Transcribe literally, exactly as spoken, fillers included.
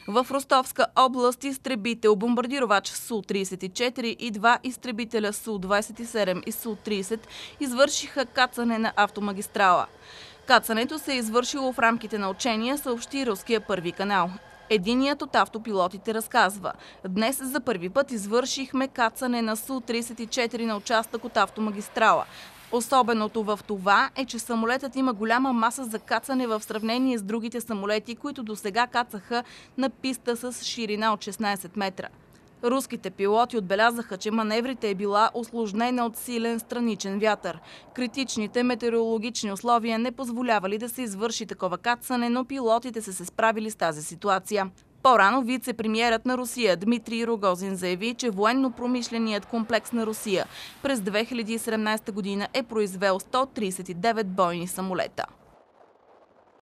В Ростовска област изтребител бомбардировач Су тридесет и четири и два изтребителя Су двадесет и седем и Су тридесет извършиха кацане на автомагистрала. Кацането се е извършило в рамките на учения, съобщи руския Първи канал. Единият от автопилотите разказва: "Днес за първи път извършихме кацане на Су тридесет и четири на участък от автомагистрала. Особеното в това е, че самолетът има голяма маса за кацане в сравнение с другите самолети, които досега кацаха на писта с ширина от шестнадесет метра. Руските пилоти отбелязаха, че маневрите е била усложнена от силен страничен вятър. Критичните метеорологични условия не позволявали да се извърши такова кацане, но пилотите са се справили с тази ситуация. По-рано вице-премиерът на Русия Дмитрий Рогозин заяви, че военно-промишленият комплекс на Русия през две хиляди и седемнадесета година е произвел сто тридесет и девет бойни самолета.